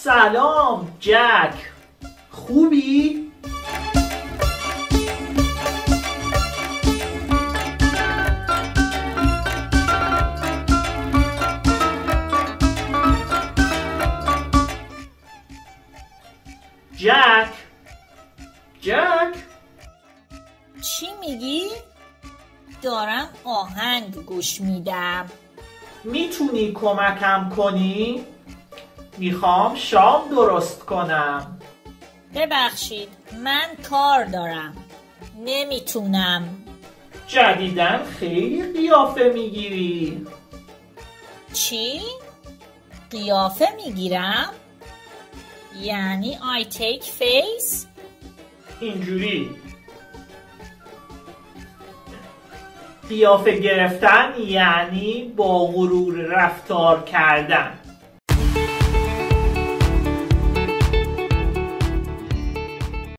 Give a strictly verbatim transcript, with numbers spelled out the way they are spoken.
سلام جک، خوبی؟ جک جک چی میگی؟ دارم آهنگ گوش میدم. میتونی کمکم کنی؟ میخوام شام درست کنم. ببخشید من کار دارم، نمیتونم. جدیدن خیلی قیافه میگیری. چی؟ قیافه میگیرم؟ یعنی I take face؟ اینجوری قیافه گرفتن یعنی با غرور رفتار کردن.